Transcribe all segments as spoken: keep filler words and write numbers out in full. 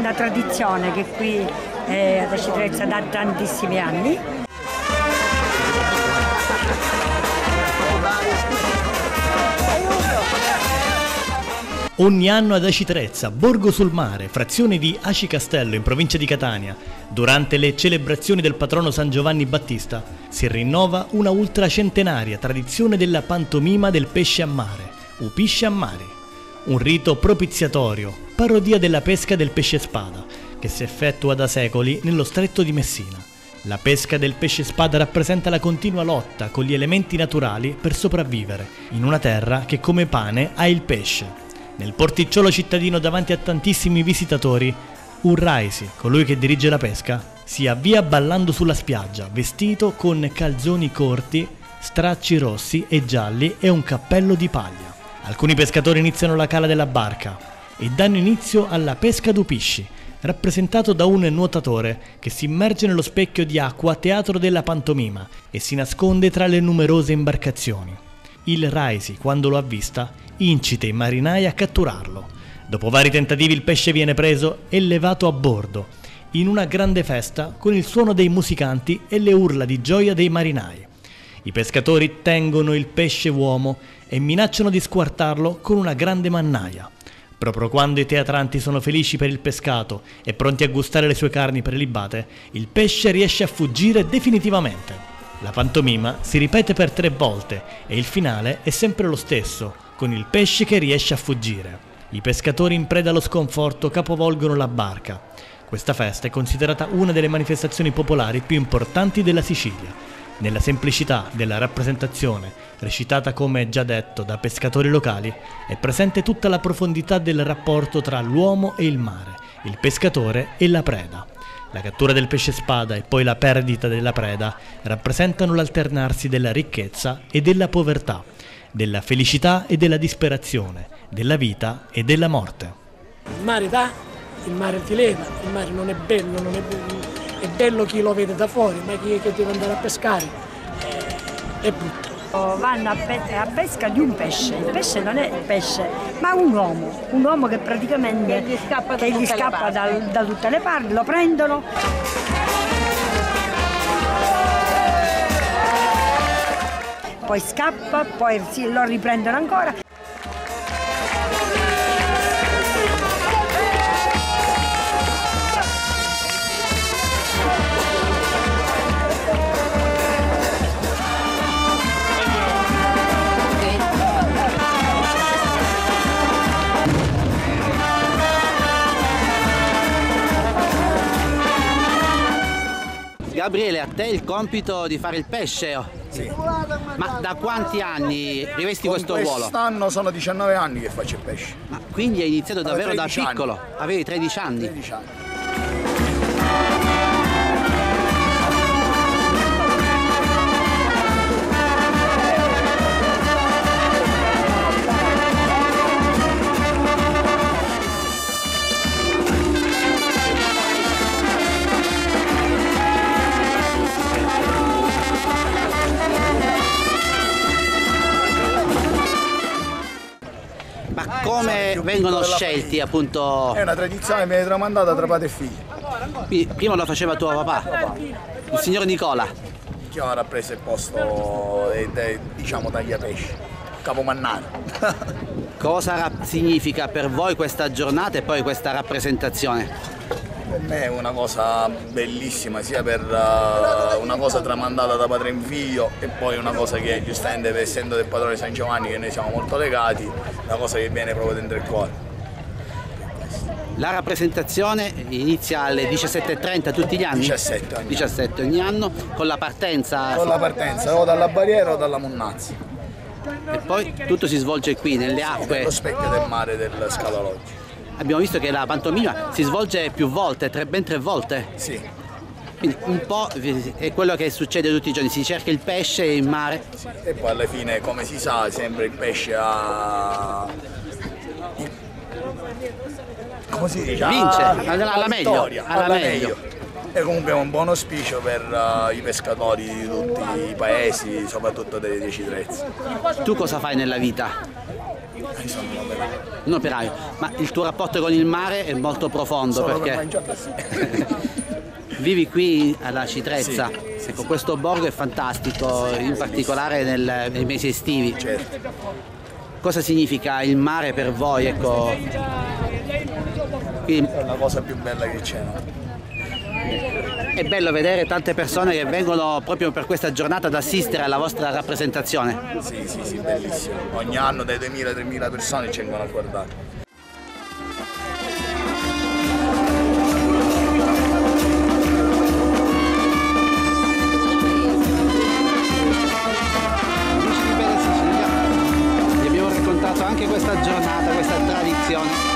una tradizione che qui eh, ad Aci Trezza da tantissimi anni. Ogni anno ad Aci Trezza, Borgo sul Mare, frazione di Aci Castello in provincia di Catania, durante le celebrazioni del patrono San Giovanni Battista, si rinnova una ultracentenaria tradizione della pantomima del pesce a mare, Upisce a Mari, un rito propiziatorio, parodia della pesca del pesce spada, che si effettua da secoli nello stretto di Messina. La pesca del pesce spada rappresenta la continua lotta con gli elementi naturali per sopravvivere, in una terra che come pane ha il pesce. Nel porticciolo cittadino davanti a tantissimi visitatori, un Raisi, colui che dirige la pesca, si avvia ballando sulla spiaggia, vestito con calzoni corti, stracci rossi e gialli e un cappello di paglia. Alcuni pescatori iniziano la cala della barca e danno inizio alla pesca d'upisci, rappresentato da un nuotatore che si immerge nello specchio di acqua teatro della pantomima e si nasconde tra le numerose imbarcazioni. Il Raisi, quando lo avvista, incita i marinai a catturarlo. Dopo vari tentativi il pesce viene preso e levato a bordo, in una grande festa con il suono dei musicanti e le urla di gioia dei marinai. I pescatori tengono il pesce uomo e minacciano di squartarlo con una grande mannaia. Proprio quando i teatranti sono felici per il pescato e pronti a gustare le sue carni prelibate, il pesce riesce a fuggire definitivamente. La pantomima si ripete per tre volte e il finale è sempre lo stesso, con il pesce che riesce a fuggire. I pescatori in preda allo sconforto capovolgono la barca. Questa festa è considerata una delle manifestazioni popolari più importanti della Sicilia. Nella semplicità della rappresentazione, recitata come già detto da pescatori locali, è presente tutta la profondità del rapporto tra l'uomo e il mare, il pescatore e la preda. La cattura del pesce spada e poi la perdita della preda rappresentano l'alternarsi della ricchezza e della povertà, della felicità e della disperazione, della vita e della morte. Il mare dà, il mare ti leva, il mare non è bello, non è bello, è bello chi lo vede da fuori, ma chi che deve andare a pescare è, è brutto. Vanno a, pe a pesca di un pesce, il pesce non è pesce, ma un uomo, un uomo che praticamente che gli scappa, che gli scappa da, da tutte le parti, lo prendono. Poi scappa, poi lo riprendono ancora. Gabriele, a te il compito di fare il pesce? Sì. Ma da quanti anni rivesti Con questo ruolo? Quest'anno sono diciannove anni che faccio il pesce. Ma quindi hai iniziato davvero da piccolo? Anni. Avevi tredici anni? tredici anni. Ma come vengono scelti appunto? È una tradizione che viene tramandata tra padre e figlio. Quindi, prima lo faceva tuo papà, il signor Nicola. Chi ora ha preso il posto e diciamo tagliapesce, capomannano. Cosa significa per voi questa giornata e poi questa rappresentazione? Per me è una cosa bellissima, sia per uh, una cosa tramandata da padre in figlio e poi una cosa che giustamente, essendo del patrone San Giovanni, che noi siamo molto legati, una cosa che viene proprio dentro il cuore. La rappresentazione inizia alle diciassette e trenta tutti gli anni? diciassette ogni, diciassette ogni anno, con la partenza? Con la partenza, o dalla barriera o dalla Munnazza. E poi tutto si svolge qui, nelle acque? Lo specchio del mare del Scalaloggio. Abbiamo visto che la pantomima si svolge più volte, tre, ben tre volte? Sì. Quindi un po' è quello che succede tutti i giorni, si cerca il pesce in mare. Sì. E poi alla fine, come si sa, sempre il pesce ha... come si dice? Vince, ah, alla, alla meglio. Vittoria, alla alla meglio. meglio. E comunque è un buon auspicio per uh, i pescatori di tutti i paesi, soprattutto delle Aci Trezza. Tu cosa fai nella vita? Io sono un operaio. Un operaio, ma il tuo rapporto con il mare è molto profondo Solo perché per mangiare, sì. vivi qui alla Citrezza. Sì, Ecco, sì, questo borgo è fantastico, in particolare nel- nei mesi estivi. certo. Cosa significa il mare per voi? Ecco, qui È la cosa più bella che c'è, no? è bello vedere tante persone che vengono proprio per questa giornata ad assistere alla vostra rappresentazione. Sì, sì, sì, bellissimo. Ogni anno dai duemila ai tremila persone ci vengono a guardare. Amici di Bella Sicilia, vi abbiamo raccontato anche questa giornata, questa tradizione.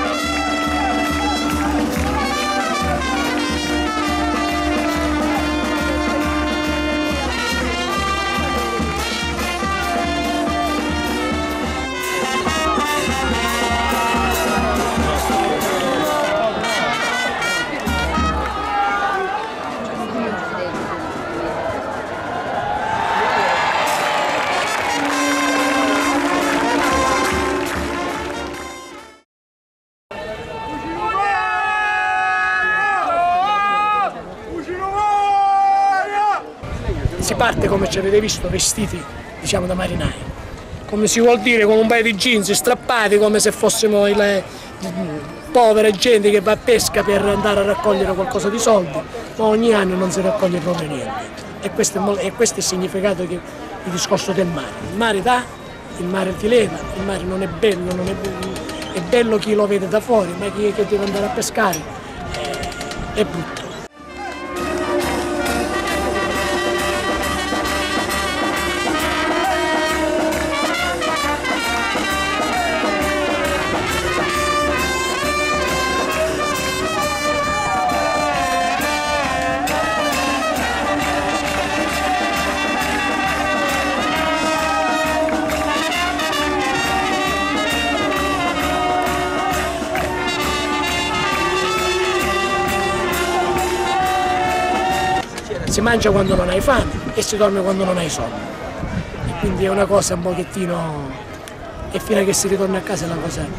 Si parte, come ci avete visto, vestiti, diciamo, da marinai, come si vuol dire, con un paio di jeans strappati, come se fossimo le povere gente che va a pesca per andare a raccogliere qualcosa di soldi, ma ogni anno non si raccoglie proprio niente. E questo è, mo- e questo è il significato che, il discorso del mare. Il mare dà, il mare ti leva, il mare non è bello, non è, be- è bello chi lo vede da fuori, ma chi che deve andare a pescare è, è brutto. Si mangia quando non hai fame e si dorme quando non hai sonno. E quindi è una cosa un pochettino, e fino a che si ritorna a casa è una cosa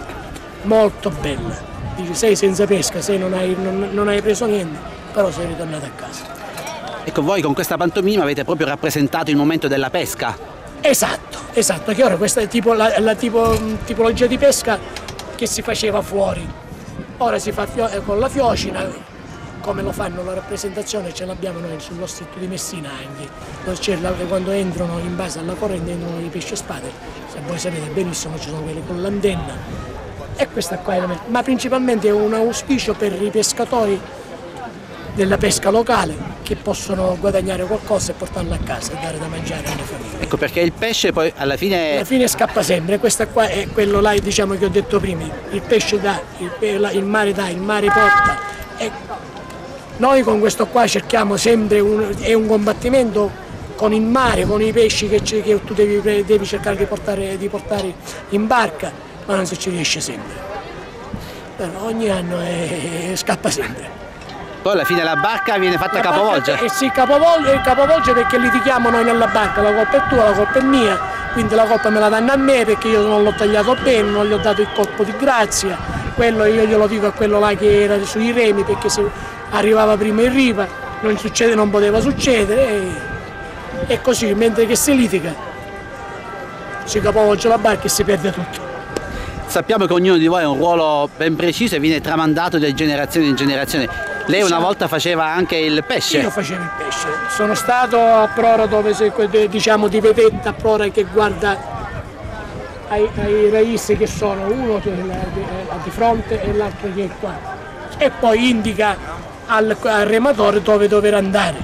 molto bella. Dici, sei senza pesca, sei non hai, non, non hai preso niente, però sei ritornato a casa. Ecco, voi con questa pantomima avete proprio rappresentato il momento della pesca. Esatto, esatto, che ora questa è tipo la, la tipo, tipologia di pesca che si faceva fuori. Ora si fa fio- con la fiocina. Come lo fanno la rappresentazione ce l'abbiamo noi sullo stretto di Messina anche, dove c'è la, quando entrano in base alla corrente entrano i pesci a spade, se voi sapete benissimo ci sono quelli con l'antenna e questa qua è la, ma principalmente è un auspicio per i pescatori della pesca locale che possono guadagnare qualcosa e portarlo a casa e dare da mangiare alle famiglie. Ecco, perché il pesce poi alla fine... Alla fine scappa sempre, questa qua è quello là, diciamo, che ho detto prima, il pesce dà, il, il mare dà, il mare porta. E noi con questo qua cerchiamo sempre, un, è un combattimento con il mare, con i pesci che, che tu devi, devi cercare di portare, di portare in barca, ma non si ci riesce sempre. Però ogni anno è, è, scappa sempre. Poi alla fine la barca viene fatta La capovolgere. barca, eh sì, capovolge, capovolge perché litighiamo noi nella barca, la colpa è tua, la colpa è mia, quindi la colpa me la danno a me perché io non l'ho tagliato bene, non gli ho dato il colpo di grazia, quello io glielo dico a quello là che era sui remi perché se arrivava prima in riva, non succede, non poteva succedere e, e così, mentre che si litiga si capovolge la barca e si perde tutto. Sappiamo che ognuno di voi ha un ruolo ben preciso e viene tramandato di generazione in generazione. Lei una volta faceva anche il pesce. Io facevo il pesce, sono stato a Prora dove se, diciamo di vedetta a Prora che guarda ai, ai raisi che sono uno che è di fronte e l'altro che è qua e poi indica al, al rematore dove dover andare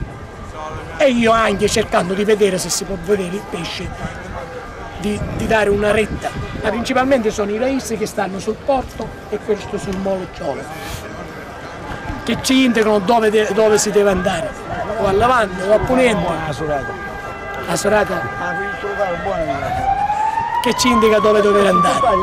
e io anche cercando di vedere se si può vedere il pesce di, di dare una retta, ma principalmente sono i raisi che stanno sul porto e questo sul Molocciolo che ci indicano dove, de, dove si deve andare, o a lavanda o a ponente, a Sorata, che ci indica dove dover andare.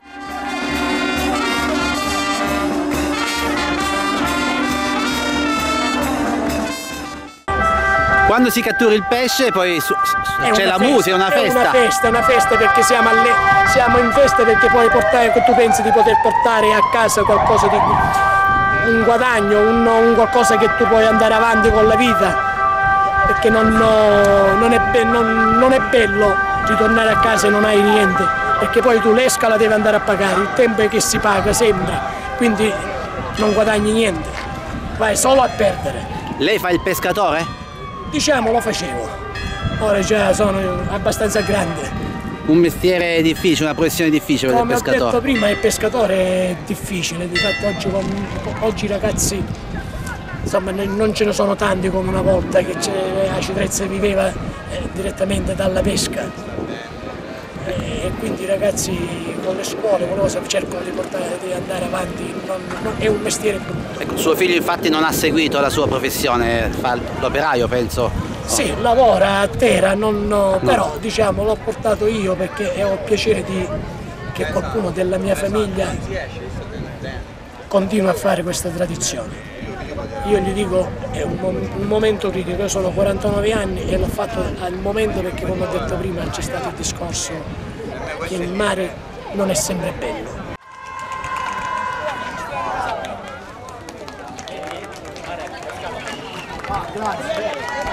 Quando si cattura il pesce poi c'è la musica, una festa. festa. È una festa, una festa perché siamo, alle, siamo in festa perché puoi portare, tu pensi di poter portare a casa qualcosa di un guadagno, un, un qualcosa che tu puoi andare avanti con la vita, perché non, non, è, non, non è bello ritornare a casa e non hai niente, perché poi tu l'esca la devi andare a pagare, il tempo è che si paga sempre, quindi non guadagni niente, vai solo a perdere. Lei fa il pescatore? Diciamo lo facevo, ora già sono abbastanza grande. Un mestiere difficile, una professione difficile per il pescatore. Come ho detto prima, il pescatore è difficile, di fatto oggi, oggi i ragazzi insomma non ce ne sono tanti come una volta che Aci Trezza viveva eh, direttamente dalla pesca. E quindi i ragazzi con le scuole cosa, cercano di, portare, di andare avanti, non, non, è un mestiere brutto. Ecco, suo figlio infatti non ha seguito la sua professione, fa l'operaio penso. Sì, lavora a terra, non, no, però diciamo l'ho portato io perché ho piacere di, che qualcuno della mia famiglia continua a fare questa tradizione. Io gli dico, è un, un momento critico, io sono quarantanove anni e l'ho fatto al momento perché come ho detto prima c'è stato il discorso che il mare non è sempre bello. Ah, grazie.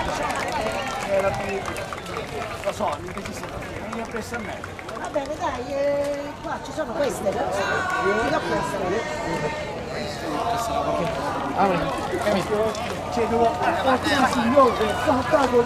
Lo so, mi vieni a presso a me. Va bene, dai, eh, qua ci sono queste, no? Ti do queste. Allora, c'è due signore, sono stato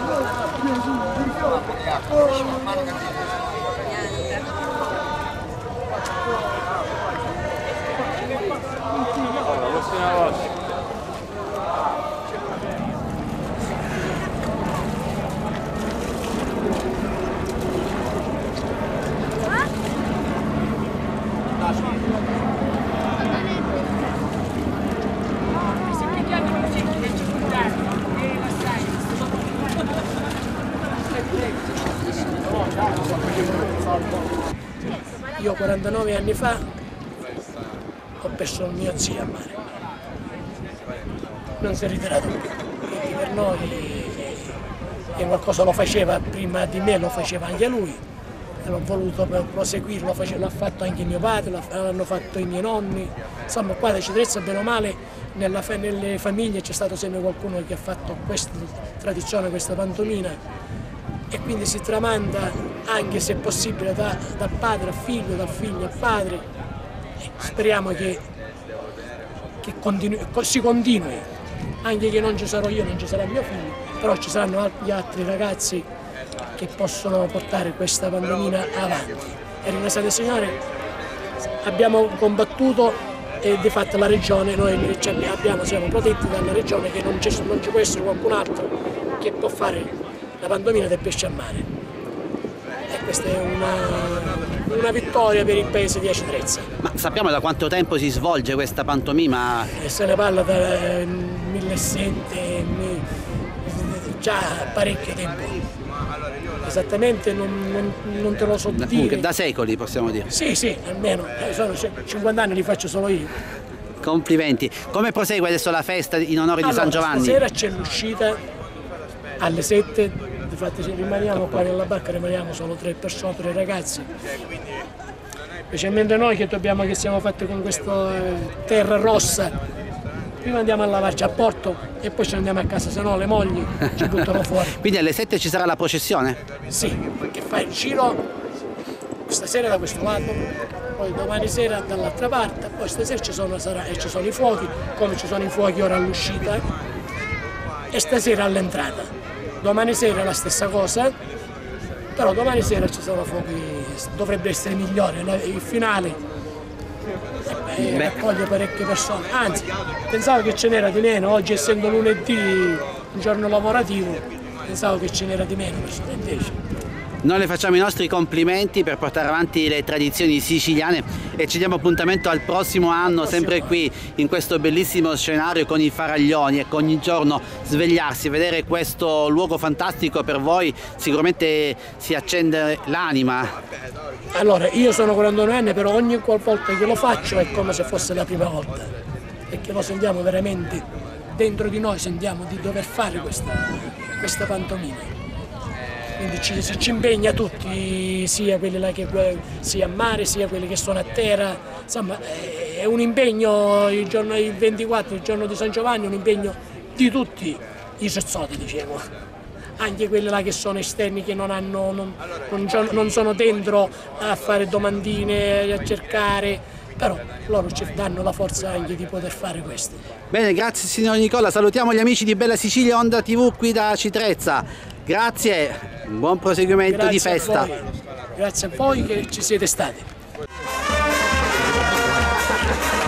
Io quarantanove anni fa ho perso il mio zio a mare, non si è ritirato più, quindi per noi e qualcosa lo faceva prima di me, lo faceva anche lui, e l'ho voluto proseguire, l'ha fatto anche mio padre, l'hanno fatto i miei nonni, insomma qua da Aci Trezza bene o male nella, nelle famiglie c'è stato sempre qualcuno che ha fatto questa tradizione, questa pantomima. E quindi si tramanda anche se possibile da, dal padre al figlio, dal figlio al padre. E speriamo che, che continui, si continui, anche che non ci sarò io, non ci sarà mio figlio, però ci saranno gli altri ragazzi che possono portare questa pantomima avanti. E ringraziate il Signore, abbiamo combattuto e di fatto la regione, noi abbiamo, siamo protetti dalla regione che non, non ci può essere qualcun altro che può fare la pantomima del pesce a mare. E questa è una, una vittoria per il paese di Aci Trezza. Ma sappiamo da quanto tempo si svolge questa pantomima? E se ne parla dal millesettecento, già parecchio tempo. Esattamente non, non, non te lo so da, dire. Da secoli possiamo dire? Sì, sì, almeno. Sono cinquanta anni li faccio solo io. Complimenti. Come prosegue adesso la festa in onore allora, di San Giovanni? Stasera c'è l'uscita alle sette, infatti se rimaniamo qua nella barca rimaniamo solo tre persone, tre ragazzi. Specialmente noi che, dobbiamo, che siamo fatti con questa terra rossa, prima andiamo a lavarci a porto e poi ci andiamo a casa, se no le mogli ci buttano fuori. Quindi alle sette ci sarà la processione? Sì, che fa il giro stasera da questo lato, poi domani sera dall'altra parte, poi stasera ci sono, sarà, e ci sono i fuochi, come ci sono i fuochi ora all'uscita e stasera all'entrata. Domani sera la stessa cosa, però domani sera ci sono fuochi, dovrebbe essere migliore, il finale eh, raccoglie parecchie persone, anzi pensavo che ce n'era di meno, oggi essendo lunedì, un giorno lavorativo, pensavo che ce n'era di meno, invece. Noi le facciamo i nostri complimenti per portare avanti le tradizioni siciliane e ci diamo appuntamento al prossimo anno, sempre qui in questo bellissimo scenario con i faraglioni, e ogni giorno svegliarsi, vedere questo luogo fantastico per voi sicuramente si accende l'anima. Allora, io sono quarantanove anni, però ogni volta che lo faccio è come se fosse la prima volta, perché lo sentiamo veramente dentro di noi, sentiamo di dover fare questa questa pantomima. Quindi ci, ci impegna tutti, sia quelli là che sia a mare, sia quelli che sono a terra, insomma è un impegno il giorno il ventiquattro, il giorno di San Giovanni, un impegno di tutti i sazzoti, diciamo, anche quelli là che sono esterni, che non, hanno, non, non, non sono dentro a fare domandine, a cercare, però loro ci danno la forza anche di poter fare questo. Bene, grazie signor Nicola, salutiamo gli amici di Bella Sicilia Onda tivù qui da Citrezza. Grazie, buon proseguimento Grazie di festa. A voi. Grazie a voi che ci siete stati.